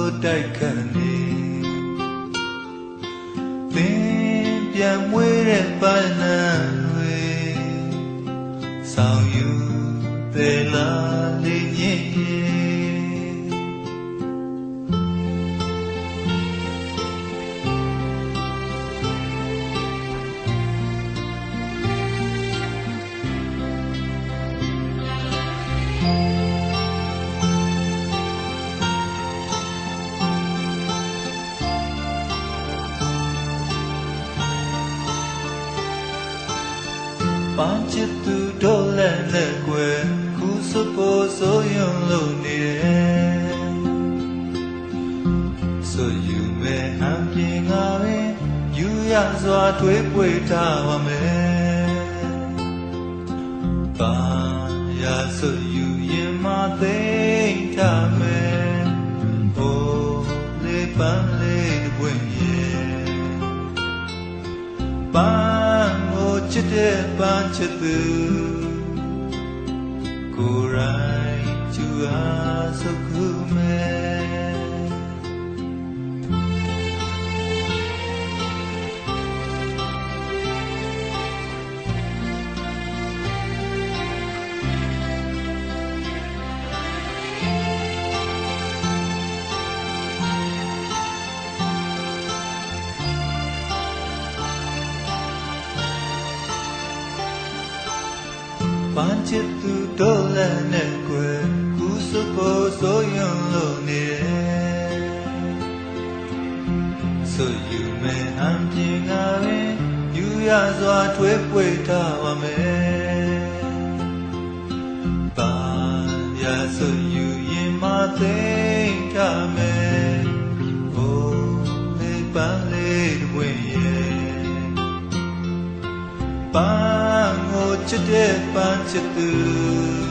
တိုက်ခတ်နေသင်ပြန်မွေးတဲ့ပန်းလန်းတွေဆောင်ယူတယ်လားလေးညင်ပန်းချစ်သူတို့လည်းလက်ွယ်ခုစပေါ်ဆိုရုံလို့နေတယ်ဆိုယူမဲ့ဟန်ပြင်းငါပဲယူရစွာတွေးပွေထားပါမယ်ပါရဆိုယူရင်မသိထားမယ်ဟိုလေးပန်းလေးပွင့်ရဲ့ပန်းချစ်တဲ့ပန်းချစ်သူကိုယ်တိုင်ကျူအားစခုမဲ့ပန်းချစ်သူတို့လည်းနဲ့ကွယ်ခုစပေါ်ဆိုရုံလို့နေတယ်ဆိုယူမဲ့ဟန်ပြင်းငါပဲယူရစွာထွေးပွေထားပါမယ်ပါရဆိုယူရင်မသိထားမယ်ဟိုလေးပန်းလေးတွင်ရဲ့ပန်းချစ်တဲ့ပန်းချစ်သူ